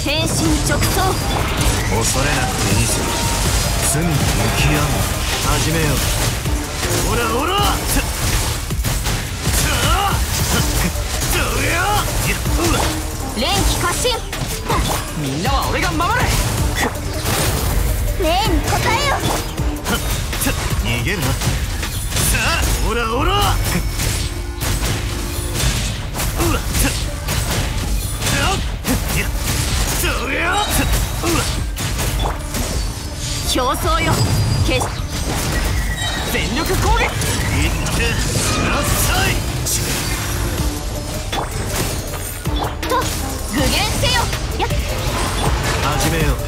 変身直送。 恐れなくていいぞ。罪に向き合う。始めよう。ほらほら。 連気過信。 みんなは俺が守る。 霊に応えよ。 逃げるな。さあほらほら。 競争よ。決し全力攻撃。 いってらっしゃい。 と具現せよ。やっ始めよう。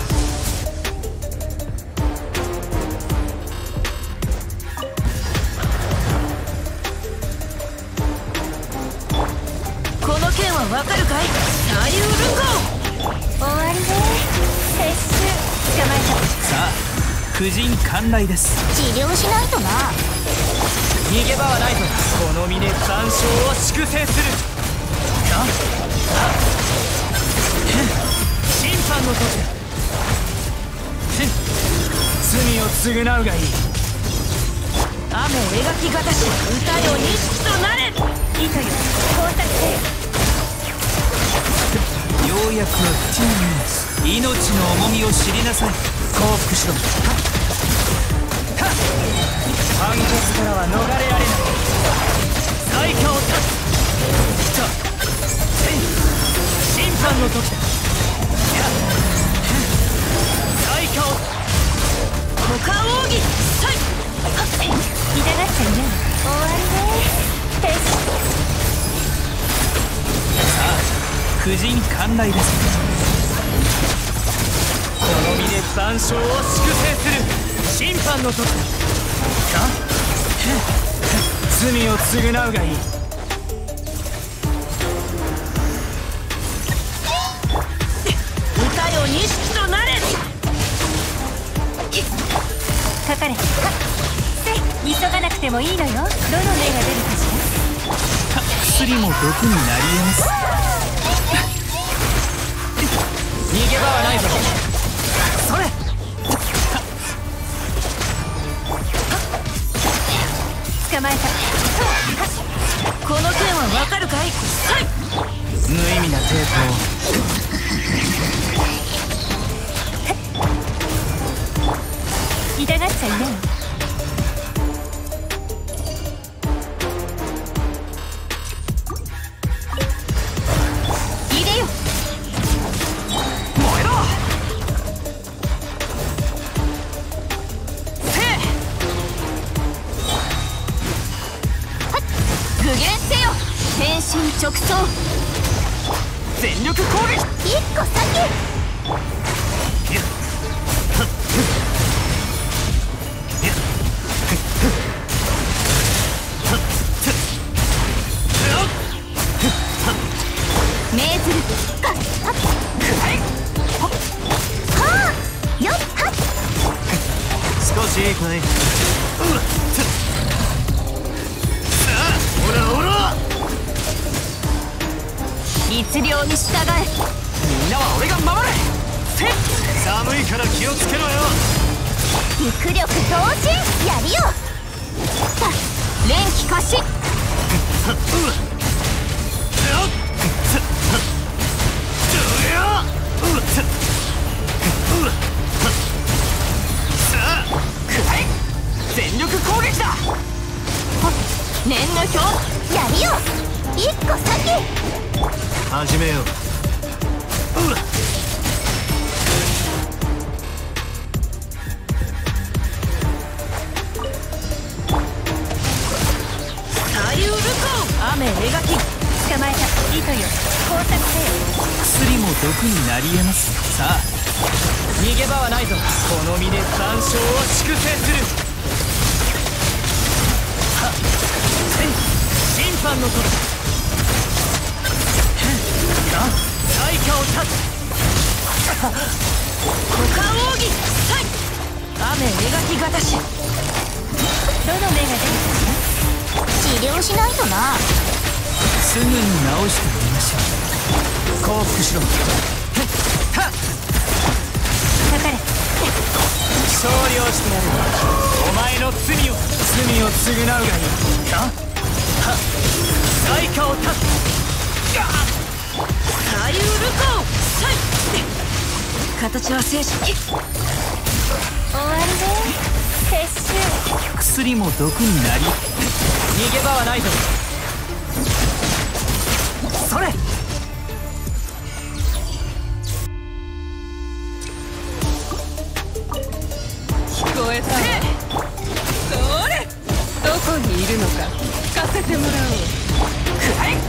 この剣はわかるかい。左右ルコ終わりね。撤収。捕まえた。 さあ婦人観来です。 治療しないとな。 逃げ場はないぞ。この身で残照を粛清する。審判の時だ。罪を償うがいい。 雨描きがたし歌よ錦となれ。糸よ工作せよ。 ようやくは口に命の重みを知りなさい。降伏しろ。判決からは逃れられない。災禍を断つ。審判の時だ。災禍を股間奥義。さい痛がっちゃいない。終わりね。撤収。 さあ婦人観来です。この身で残照を粛清する。審判の時だ。罪を償うがいい。 歌よ錦となれ。かかれ。急がなくてもいいのよ。どの目が出るかしら。 薬も毒になり得ます。逃げ場はないぞ。それ。 捕まえた。この剣はわかるかい。さい無意味な抵抗。 痛がっちゃいない。入れよ。 燃えろ。せえ。 具現せよ。変身直送。 全力攻撃。 一個先。命ずる。はあよっはっ。 少しいいかい。さあほらほら。 律令に従え。 みんなは俺が守れ。せっ。 寒いから気をつけろよ。 肉力同時。やるよ。連気過信。 全力攻撃だ。 念の表。やるよ。一個先。 始めよう。 左右ルコ雨描き。捕まえた。糸よ工作せよ。 薬も毒になり得ます。さあ逃げ場はないぞ。この身で残照を粛清する。審判の時。災禍を断つ。 股間奥義。さい雨描きがたし。どの目が出るかしら。治療しないとな。 すぐに治してみましょう。降伏しろ。はっ。 勝利をしてやる。お前の罪を償うがいい。対価を断つ。 サリュールコーサイ。形は正式。終わりで撤収。 薬も毒になり、逃げ場はないぞ。それ。 聞こえた。それ。どこにいるのか聞かせてもらおう。 くらえ。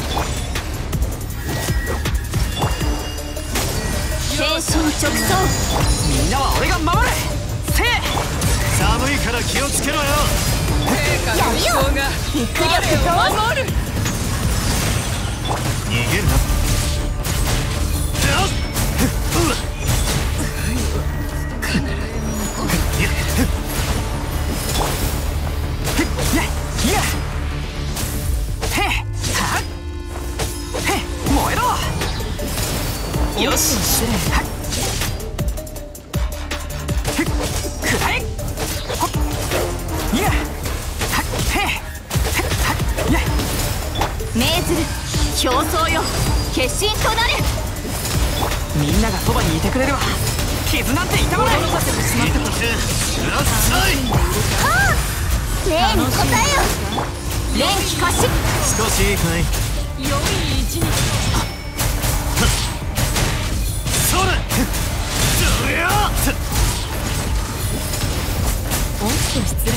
変身直送。 みんなは俺が守れ。せい。 寒いから気をつけろよ。 陛下の思想が彼を守る。 逃げるな。 燃えろ。よし。くらえ。 命ずる競争よ。決心となる。 みんながそばにいてくれるわ。傷なんて痛まない。 うらっしゃい。 霊に応えよ。連気可視。 少しいいかい。 良い一日。 それ。どや。 おっと失礼。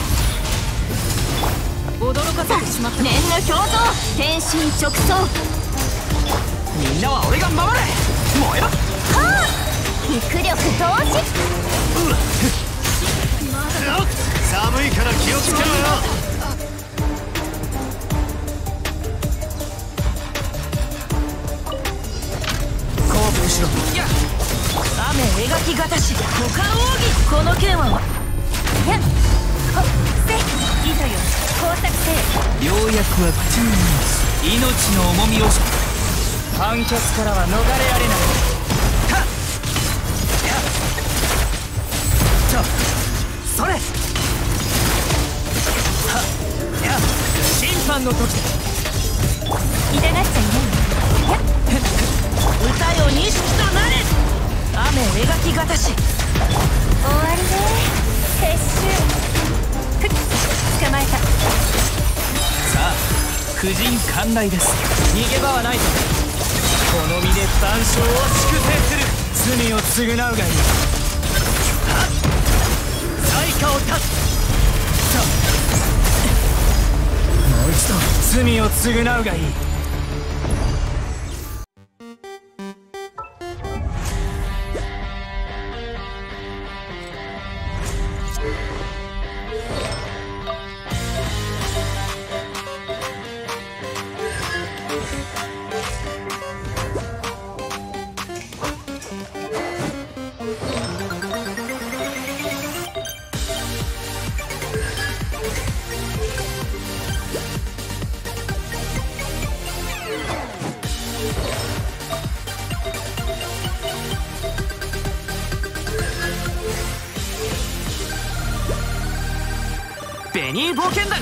驚かせてしまった。 念の表情。変身直送。 みんなは俺が守れ。燃えろ。 肉力同時。 寒いから気をつけろよ。 後部後ろ。 雨描きがたし。股間奥義。この剣はやっほっせいざよ工作せ。 良薬は口に入れます。命の重みを判決からは逃れられない。はっそれ。はっや審判の時だ。 痛がっちゃいないよ。歌よ錦となれ。雨描きがたし。終わりで撤収。捕まえた。 さあ婦人寛大です。逃げ場はないぞ。この身で万象を粛清する。罪を償うがいい。対価を断つ。もう一度罪を償うがいい。ベニー冒険団。